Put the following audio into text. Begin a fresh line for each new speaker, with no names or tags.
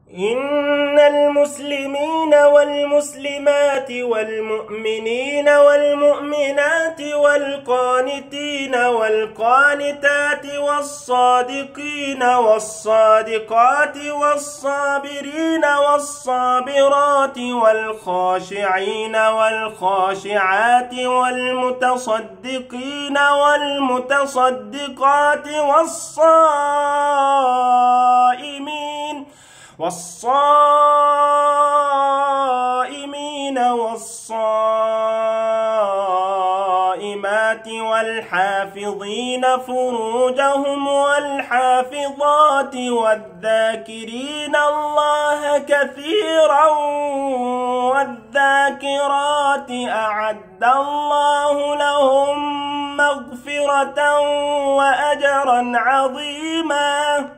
إن المسلمين والمسلمات والمؤمنين والمؤمنات والقانتين والقانتات والصادقين والصادقات والصابرين والصابرات والخاشعين والخاشعات والمتصدقين والمتصدقات والصائمين والصائمات والحافظين فروجهم والحافظات والذاكرين الله كثيرا والذاكرات أعد الله لهم مغفرة وأجرا عظيما.